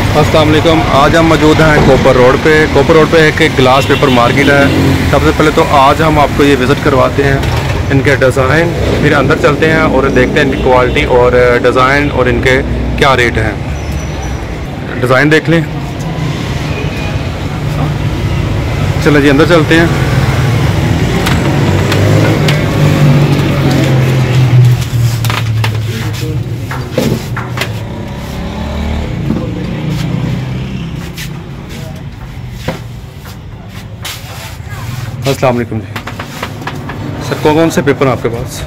अस्सलाम वालेकुम। आज हम मौजूद हैं कोपर रोड पे। कोपर रोड पे एक ग्लास पेपर मार्केट है। सबसे पहले तो आज हम आपको ये विज़िट करवाते हैं इनके डिज़ाइन, फिर अंदर चलते हैं और देखते हैं इनकी क्वालिटी और डिज़ाइन और इनके क्या रेट हैं। डिज़ाइन देख लें। चलो जी अंदर चलते हैं। अस्सलाम वालेकुम जी सर, कौन कौन से पेपर हैं आपके पास?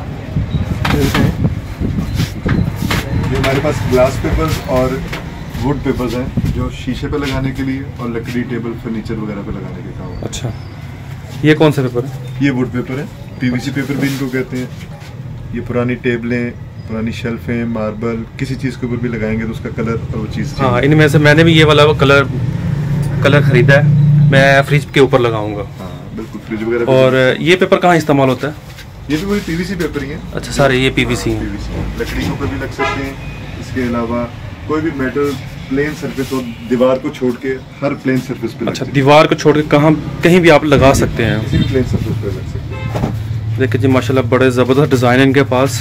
ये हमारे पास ग्लास पेपर्स और वुड पेपर्स हैं जो शीशे पे लगाने के लिए और लकड़ी टेबल फर्नीचर वगैरह पे लगाने के काम है। अच्छा, ये कौन सा पेपर है? ये वुड पेपर है, पीवीसी पेपर भी इनको कहते हैं। ये पुरानी टेबलें, पुरानी शेल्फें, मार्बल, किसी चीज़ के ऊपर भी लगाएंगे तो उसका कलर और वो चीज़। हाँ, इनमें से मैंने भी ये वाला कलर ख़रीदा है, मैं फ्रिज के ऊपर लगाऊंगा। हाँ बिल्कुल, फ्रिज वगैरह। और ये पेपर कहाँ इस्तेमाल होता है? ये भी वही पीवीसी पेपर ही है। अच्छा, सारे ये पीवीसी हैं। लकड़ी के ऊपर भी लग सकते हैं। इसके अलावा कोई भी मेटल प्लेन सरफेस हो, दीवार को छोड़ के हर प्लेन सरफेस पे। अच्छा, दीवार को छोड़ के कहीं भी आप लगा सकते हैं, किसी भी प्लेन सरफेस पे लग सकते हैं। देखिए जी माशाल्लाह बड़े ज़बरदस्त डिज़ाइन है इनके पास।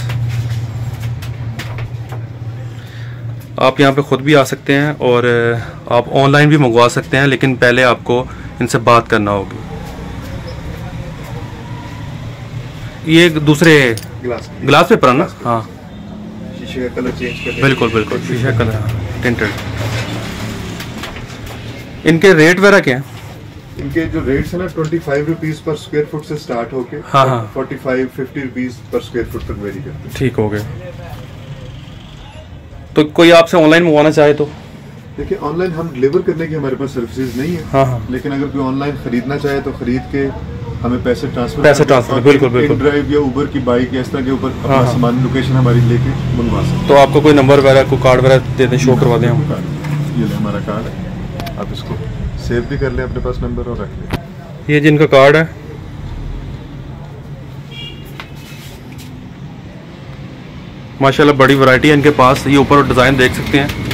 आप यहाँ पे ख़ुद भी आ सकते हैं और आप ऑनलाइन भी मंगवा सकते हैं, लेकिन पहले आपको इनसे बात करना होगी। ये दूसरे ग्लास पेपर है ना? हाँ, शीशे का कलर चेंज करने। बिल्कुल शीशे का कलर टिंटेड। इनके रेट वगैरह क्या हैं? इनके जो रेट्स हैं ना 25 रुपीज़ पर स्क्वायर फुट से स्टार्ट होके 45-50 रुपीज़ पर स्क्वायर फुट तक वेरी करते हैं। ठीक हो गए। तो कोई आपसे ऑनलाइन मंगवाना चाहे तो? देखिए, ऑनलाइन हम डिलीवर करने की हमारे पास सर्विसेज नहीं है। हाँ। लेकिन अगर कोई ऑनलाइन खरीदना चाहे तो खरीद के हमें पैसे ट्रांसफर बिल्कुल ड्राइव या उबर की बाइक इस तरह के ऊपर अपना सामान लोकेशन हमारी लेके मंगवा सकते। तो आपको कोई नंबर वगैरह, कोई कार्ड वगैरह दे दें, शो करवा दें हम। ये ले हमारा कार्ड है, आप इसको सेव भी कर लें अपने पास नंबर और रख लें। ये जिनका कार्ड है, माशाल्लाह बड़ी वैरायटी है इनके पास। ये ऊपर डिज़ाइन देख सकते हैं।